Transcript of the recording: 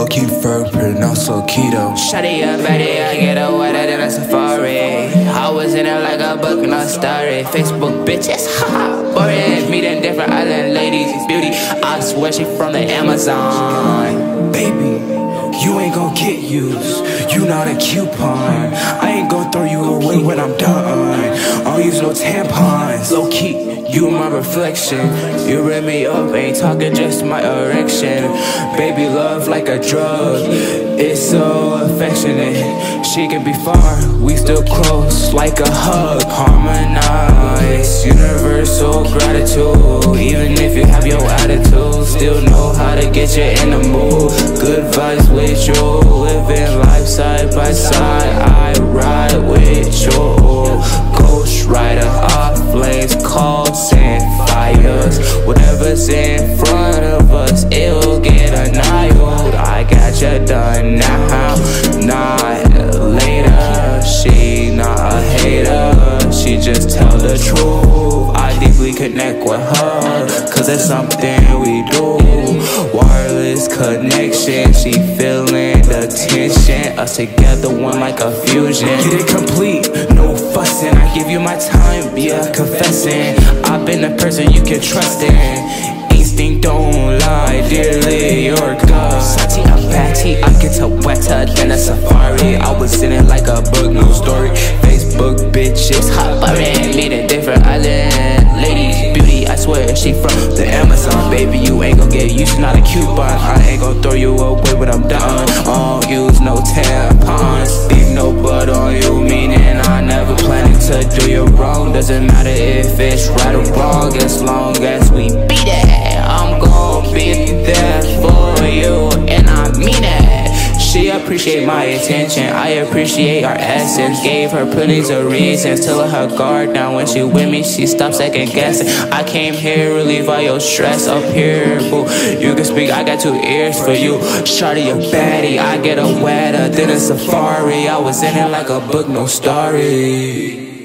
loki, ferg, pronounced keto. Shawty a baddie, I get her wetter than a safari. I was in it like a book, not starry. Facebook bitches, haha, boring. Meeting different island ladies, beauty. I swear she from the Amazon. Baby, you ain't gon' get used, you not a coupon. I ain't gon' throw you away when I'm done. I don't use no tampons. Low key, you my reflection. You rip me up, ain't talking just my erection. Baby, love like a drug, it's so affectionate. She can be far, we still close, like a hug. Harmonize, universal gratitude. Even if you have your attitude, still know how to get you in the mood. Good vibes with you, living life side by side. I ride with you, Ghost Rider, off flames, calls and fires. Whatever's in front of us, it'll get annihilated. I got you done now, not later. She not a hater, she just tell the truth. I deeply connect with her, cause it's something we do. Wireless connection, she feeling the tension. Us together, one like a fusion. Get it complete, no fussing. I give you my time, yeah, confessing. I've been the person you can trust in. Instinct don't lie, dearly your God. Sati, I'm patty, I get to wetter than a safari. I was in it like a book, no story. Facebook bitches, hot boring. Meeting different island ladies, beauty. I swear she from the Amazon. Baby, you ain't gon' get used, not a coupon. I ain't gon' throw you away when I'm done. I don't use no tampons, leave no blood on you, meaning I never planning to do you wrong. Doesn't matter if it's right or wrong, as long as we beat it. I'm gon' be there for you, and I mean it. She appreciate my attention, I appreciate our essence. Gave her plenty of reasons to let her guard down. When she with me, she stops second guessing. I came here to relieve all your stress up here, boo. You can speak, I got 2 ears for you. Shawty a baddie, I get her wetter than a safari. I was in it like a book, no story.